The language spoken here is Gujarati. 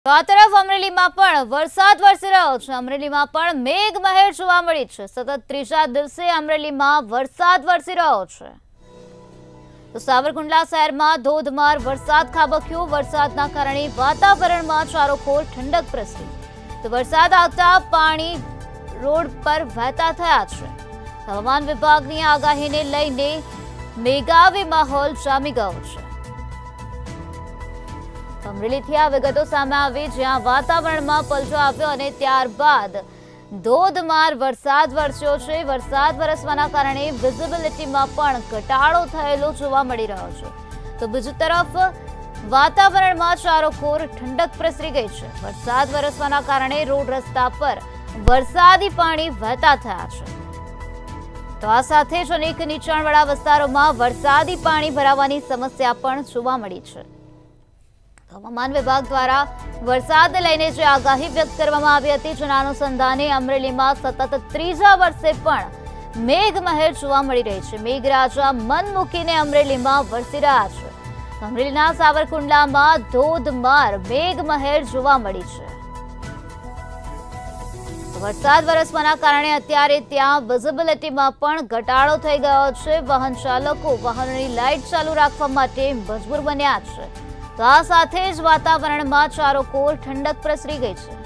તો આ તરફ અમરેલીમાં પણ વરસાદ વરસી રહ્યો છે। અમરેલીમાં પણ મેઘમહેર જોવા મળી છે। સતત ત્રીજા દિવસે અમરેલીમાં વરસાદ વરસી રહ્યો છે। તો સાવરકુંડલા શહેરમાં ધોધમાર વરસાદ ખાબક્યો। વરસાદના કારણે વાતાવરણમાં ચારોકોર ઠંડક પ્રસરી। તો વરસાદ આવતા પાણી રોડ પર વહેતા થયા છે। હવામાન વિભાગની આગાહીને લઈને મેઘાવી માહોલ જામી ગયો છે। અમરેલીથી આ વિગતો સામે આવી, જ્યાં વાતાવરણમાં પલટો આવ્યો અને ત્યારબાદ ધોધમાર વરસાદ વરસ્યો છે। વરસાદ વરસવાના કારણે વિઝિબિલિટીમાં પણ ઘટાડો થયેલો જોવા મળી રહ્યો છે। તો બીજી તરફ વાતાવરણમાં ચારોકોર ઠંડક પ્રસરી ગઈ છે। વરસાદ વરસવાના કારણે રોડ રસ્તા પર વરસાદી પાણી વહેતા થયા છે। તો આ સાથે જ અનેક નીચાણવાળા વિસ્તારોમાં વરસાદી પાણી ભરાવાની સમસ્યા પણ જોવા મળી છે। હવામાન વિભાગ દ્વારા વરસાદને લઈને જે આગાહી વ્યક્ત કરવામાં આવી હતી, જેના અનુસંધાને અમરેલીમાં સતત ત્રીજા વર્ષે પણ મેઘમહેર જોવા મળી રહી છે। મેઘરાજા મન મૂકીને અમરેલીમાં વરસી રહ્યા છે। અમરેલીના સાવરકુંડલામાં ધોધમાર મેઘમહેર જોવા મળી છે। વરસાદ વરસવાના કારણે અત્યારે ત્યાં વિઝિબિલિટીમાં પણ ઘટાડો થઈ ગયો છે। વાહન ચાલકો વાહનોની લાઇટ ચાલુ રાખવા માટે મજબૂર બન્યા છે। તો આ સાથે જ વાતાવરણમાં ચારોકોર ઠંડક પ્રસરી ગઈ છે।